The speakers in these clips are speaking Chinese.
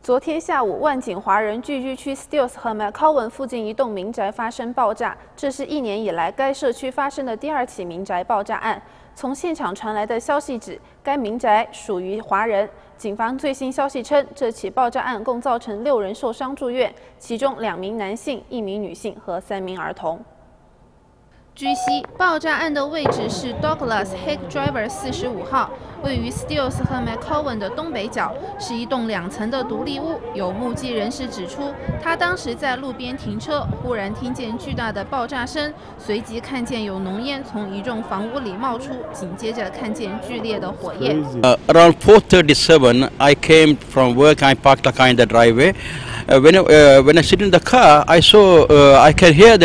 昨天下午，万景华人聚居区 Steeles 和 McCowan 附近一栋民宅发生爆炸，这是1年以来该社区发生的第2起民宅爆炸案。从现场传来的消息指，该民宅属于华人。警方最新消息称，这起爆炸案共造成6人受伤住院，其中2名男性、1名女性和3名儿童。 据悉，爆炸案的位置是 Douglas Haig Drive 45号，位于 Steeles 和 McCowan 的东北角，是一栋2层的独立屋。有目击人士指出，他当时在路边停车，忽然听见巨大的爆炸声，随即看见有浓烟从一栋房屋里冒出，紧接着看见剧烈的火焰。 Around 4:37, I came from work. I parked the car in the driveway. When I sit in the car, I saw I can hear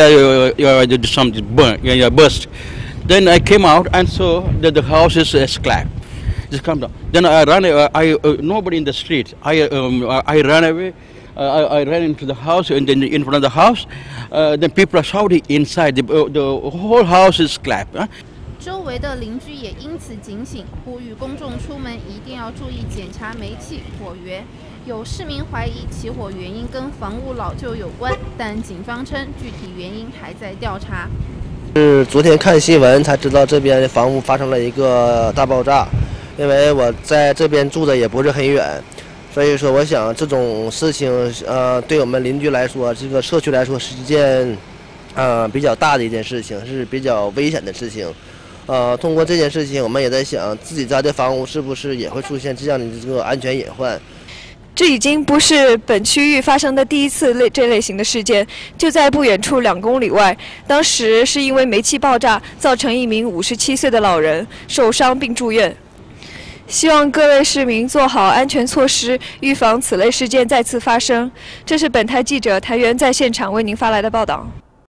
some burst. Then I came out and saw that the house is collapsed. Just come down. Then I ran. Nobody in the street. I ran away. I ran into the house, and then in front of the house, then people are shouting inside. The whole house is collapsed. 周围的邻居也因此警醒，呼吁公众出门一定要注意检查煤气、火源。有市民怀疑起火原因跟房屋老旧有关，但警方称具体原因还在调查。 是昨天看新闻才知道这边的房屋发生了一个大爆炸，因为我在这边住的也不是很远，所以说我想这种事情，对我们邻居来说，这个社区来说是一件，比较大的一件事情，是比较危险的事情。通过这件事情，我们也在想自己家的房屋是不是也会出现这样的这个安全隐患。 这已经不是本区域发生的第1次这类型的事件，就在不远处2公里外，当时是因为煤气爆炸，造成1名57岁的老人受伤并住院。希望各位市民做好安全措施，预防此类事件再次发生。这是本台记者谭源在现场为您发来的报道。